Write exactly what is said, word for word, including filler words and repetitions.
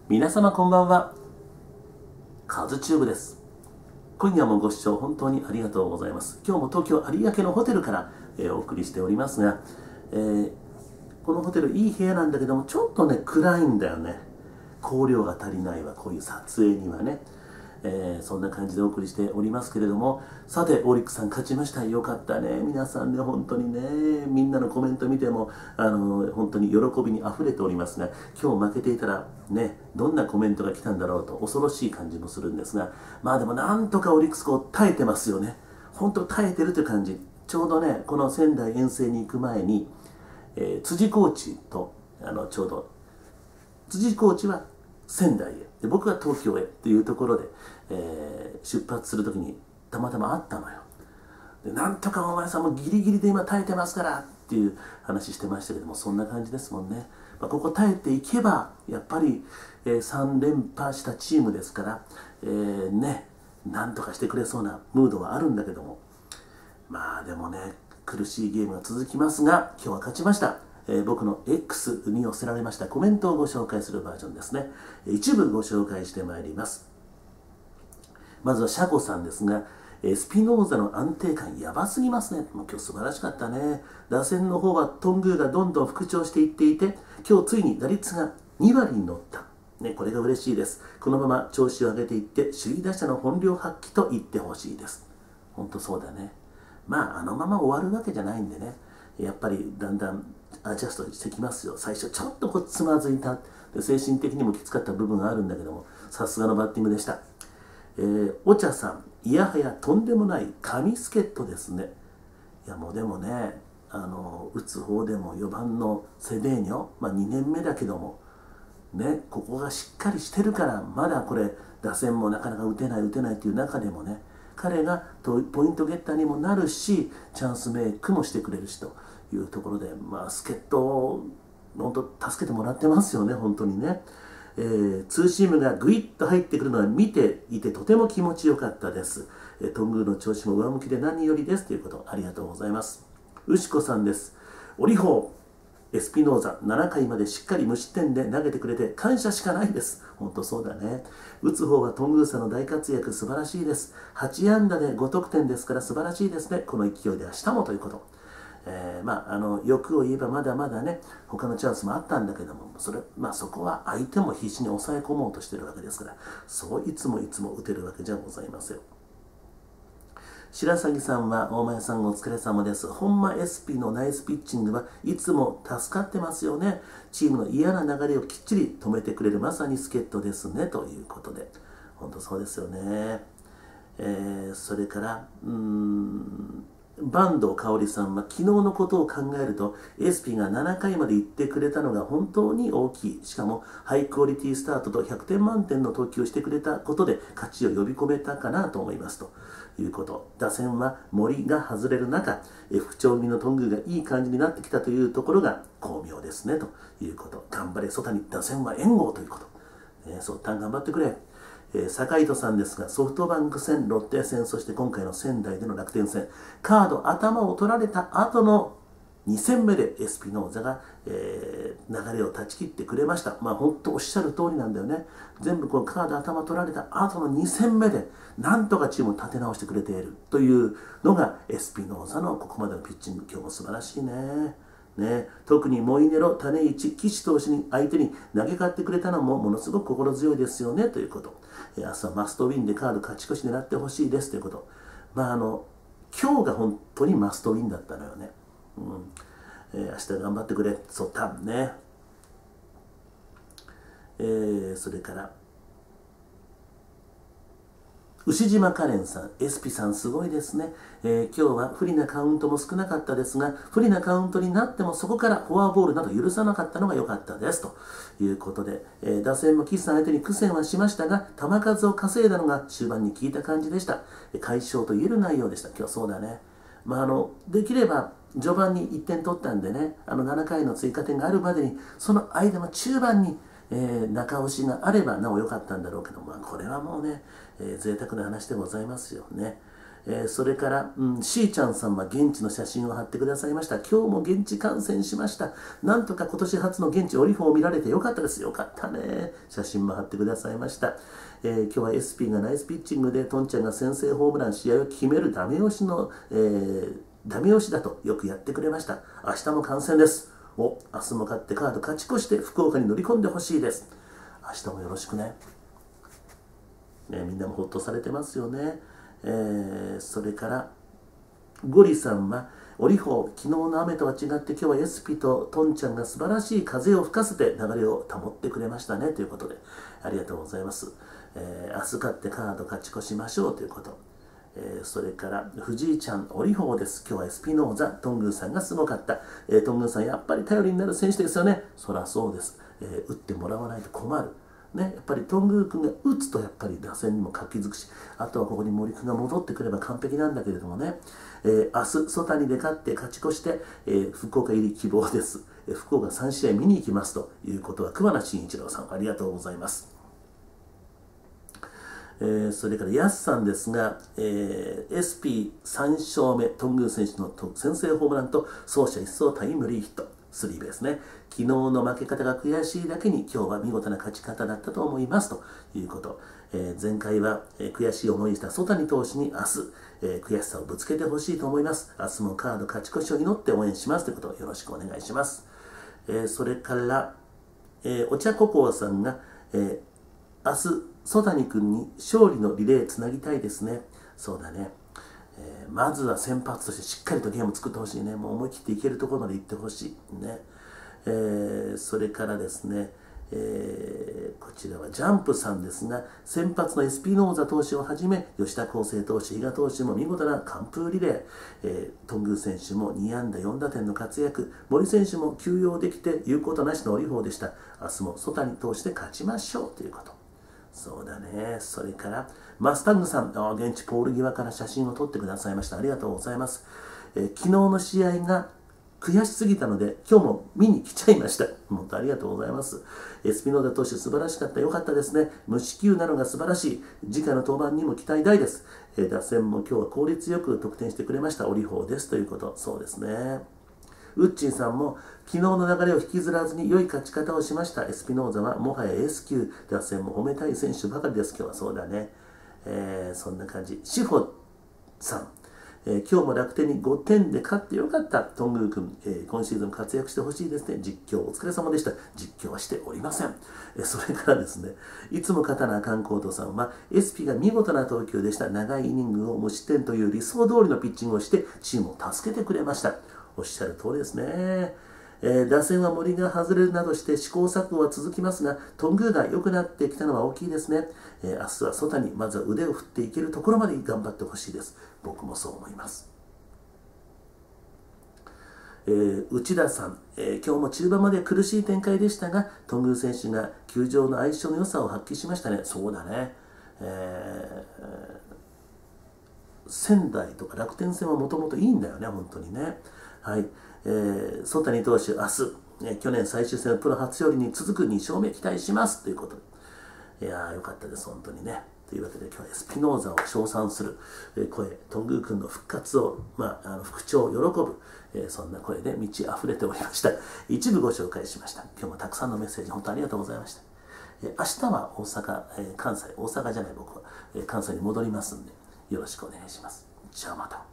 皆様こんばんは。カズチューブです。今夜もご視聴本当にありがとうございます。今日も東京有明のホテルから、えー、お送りしておりますが、えー、このホテルいい部屋なんだけども、ちょっとね暗いんだよね。光量が足りないわ、こういう撮影にはね。えー、そんな感じでお送りしておりますけれども、さてオリックスさん勝ちました。よかったね。皆さんね、本当にね、みんなのコメント見てもあの本当に喜びにあふれておりますが、今日負けていたらね、どんなコメントが来たんだろうと恐ろしい感じもするんですが、まあでもなんとかオリックスこう耐えてますよね。本当耐えてるという感じ。ちょうどね、この仙台遠征に行く前に、えー、辻コーチとあのちょうど辻コーチは仙台へで、僕は東京へっていうところで、えー、出発するときにたまたま会ったのよ。で、なんとかお前さんもギリギリで今耐えてますからっていう話してましたけども、そんな感じですもんね。まあ、ここ耐えていけばやっぱり、えー、さん連覇したチームですから、えー、ね、なんとかしてくれそうなムードはあるんだけども、まあでもね、苦しいゲームが続きますが、今日は勝ちました。えー、僕の X に寄せられましたコメントをご紹介するバージョンですね。一部ご紹介してまいります。まずはシャコさんですが、スピノーザの安定感やばすぎますね。もう今日素晴らしかったね。打線の方はトングーがどんどん復調していっていて、今日ついに打率がに割に乗った。ね、これが嬉しいです。このまま調子を上げていって、首位打者の本領発揮と言ってほしいです。本当そうだね。まあ、あのまま終わるわけじゃないんでね。やっぱりだんだんアジャストしてきますよ。最初ちょっとこうつまずいた。で、精神的にもきつかった部分があるんだけども、さすがのバッティングでした。えー、お茶さん、いやはやとんでもない神助っ人ですね。いやもうでもね、あの打つ方でもよばんのセデーニョ、まあ、にねんめだけども、ね、ここがしっかりしてるから、まだこれ打線もなかなか打てない打てないという中でもね、彼がポイントゲッターにもなるし、チャンスメイクもしてくれるしというところで、まあ助っ人を本当助けてもらってますよね、本当にね。えー、ツーシームがグイッと入ってくるのは見ていてとても気持ちよかったです。えー、トングーの調子も上向きで何よりですということ、ありがとうございます。牛子さんです。オリホー、エスピノーザななかいまでしっかり無失点で投げてくれて感謝しかないです。本当そうだね。打つ方はトングーサの大活躍素晴らしいです。はち安打でご得点ですから素晴らしいですね。この勢いで明日もということ。えー、まあ、あの欲を言えばまだまだね、他のチャンスもあったんだけども、それ、まあ、そこは相手も必死に抑え込もうとしてるわけですから、そういつもいつも打てるわけじゃございません。白鷺さんは、大前さんお疲れ様です。本間 エスピー のナイスピッチングはいつも助かってますよね。チームの嫌な流れをきっちり止めてくれるまさに助っ人ですね、ということで。本当そうですよね。えー、それから、うーん、坂東香織さんは昨日のことを考えると エスピー がななかいまで行ってくれたのが本当に大きい。しかもハイクオリティスタートとひゃくてん満点の投球をしてくれたことで勝ちを呼び込めたかなと思いますということ。打線は森が外れる中、不調気味のトングーがいい感じになってきたというところが巧妙ですねということ。頑張れ曽谷、打線は援護ということ。ね、そうたん頑張ってくれ。えー、坂井戸さんですが、ソフトバンク戦、ロッテ戦、そして今回の仙台での楽天戦、カード頭を取られた後のに戦目でエスピノーザが、えー、流れを断ち切ってくれました。まあ本当おっしゃる通りなんだよね。全部このカード頭取られた後のに戦目でなんとかチームを立て直してくれているというのがエスピノーザのここまでのピッチング。今日も素晴らしいね。ね、特にモイネロ、種市、岸投手に相手に投げ勝ってくれたのもものすごく心強いですよねということ。え明日はマストウィンでカード勝ち越し狙ってほしいですということ。まああの今日が本当にマストウィンだったのよね。うんえー、明日頑張ってくれ、そうたんね。えー、それから牛島カレンさん、エスピさんすごいですね、えー、今日は不利なカウントも少なかったですが、不利なカウントになってもそこからフォアボールなど許さなかったのが良かったですということで、えー、打線も岸さん相手に苦戦はしましたが、球数を稼いだのが終盤に効いた感じでした。快勝と言える内容でした。今日はそうだね。まあ、あのできれば序盤にいってん取ったんでね、あのななかいの追加点があるまでに、その間の中盤にえー、中押しがあればなお良かったんだろうけど、まあ、これはもうね、えー、贅沢な話でございますよね。 えー、それから、うん、しーちゃんさんは現地の写真を貼ってくださいました。今日も現地観戦しました。なんとか今年初の現地オリフォンを見られてよかったです。よかったね。写真も貼ってくださいました。えー、今日は エスピー がナイスピッチングで、トンちゃんが先制ホームラン、試合を決めるダメ押しの、えー、ダメ押しだとよくやってくれました。明日も観戦です。お、明日も勝ってカード勝ち越して福岡に乗り込んでほしいです。明日もよろしくね。ね、みんなもほっとされてますよね。えー、それからゴリさんはオリホー、昨日の雨とは違って今日はエスピとトンちゃんが素晴らしい風を吹かせて流れを保ってくれましたねということで、ありがとうございます。えー、明日勝ってカード勝ち越しましょうということ。えー、それから藤井ちゃん、オリホーです。今日はエスピノーザ、トングーさんがすごかった。えー、トングーさんやっぱり頼りになる選手ですよね。そらそうです。えー、打ってもらわないと困る。ね、やっぱりトングー君が打つとやっぱり打線にも活気づくし、あとはここに森君が戻ってくれば完璧なんだけれどもね、えー、明日、ソタニで勝って勝ち越して、えー、福岡入り希望です。えー、福岡さん試合見に行きますということは、桑名慎一郎さん、ありがとうございます。えー、それからヤスさんですが、えー、エスピーさん 勝目、トングー選手の先制ホームランと走者一掃タイムリーヒット、スリーベースね。昨日の負け方が悔しいだけに今日は見事な勝ち方だったと思いますということ。えー、前回は、えー、悔しい思いした曽谷投手に明日、えー、悔しさをぶつけてほしいと思います。明日もカード勝ち越しを祈って応援しますということをよろしくお願いします。えー、それから、えー、お茶ココアさんが、えー、明日、曽谷君に勝利のリレーつなぎたいですね。そうだね。えー、まずは先発としてしっかりとゲームを作ってほしいね。もう思い切っていけるところまで行ってほしい。ね。えー、それからですね、えー、こちらはジャンプさんですが、先発のエスピノーザ投手をはじめ、吉田康生投手、比嘉投手も見事な完封リレー、えー、頓宮選手もに安打よん打点の活躍、森選手も休養できて言うことなしのオリフォーでした。明日も曽谷投手で勝ちましょうということ。そうだね。それから、マスタングさん、現地ポール際から写真を撮ってくださいました。ありがとうございます。えー、昨日の試合が悔しすぎたので、今日も見に来ちゃいました。本当ありがとうございます。エスピノーザ投手素晴らしかった。よかったですね。無四球なのが素晴らしい。次回の登板にも期待大です。えー、打線も今日は効率よく得点してくれました。オリホーですということ。そうですね。ウッチンさんも昨日の流れを引きずらずに良い勝ち方をしました。エスピノーザはもはやエース級、打線も褒めたい選手ばかりです。今日はそうだね。えー、そんな感じ。シフォさん、えー、今日も楽天にごてんで勝ってよかった。トングー君、えー、今シーズン活躍してほしいですね。実況お疲れ様でした。実況はしておりません。えー、それからですね、いつも勝たなあかんコートさんは、エスピが見事な投球でした。長いイニングを無失点という理想通りのピッチングをして、チームを助けてくれました。おっしゃる通りですね。えー、打線は森が外れるなどして試行錯誤は続きますが、トングーが良くなってきたのは大きいですね。えー、明日は曽谷にまずは腕を振っていけるところまで頑張ってほしいです。僕もそう思います。えー、内田さん、えー、今日も中盤まで苦しい展開でしたが、トングー選手が球場の相性の良さを発揮しましたね。そうだね。えー、仙台とか楽天戦はもともといいんだよね、本当にね。はい。えー、曽谷投手、明日、えー、去年最終戦プロ初勝利に続くに勝目期待しますということで。いやー、よかったです、本当にね。というわけで、今日はエスピノーザを称賛する声、トングー君の復活を、まあ、あの復調を喜ぶ、えー、そんな声で満ち溢れておりました。一部ご紹介しました。今日もたくさんのメッセージ、本当にありがとうございました。えー、明日は大阪、えー、関西、大阪じゃない僕は、えー、関西に戻りますんで、よろしくお願いします。じゃあまた。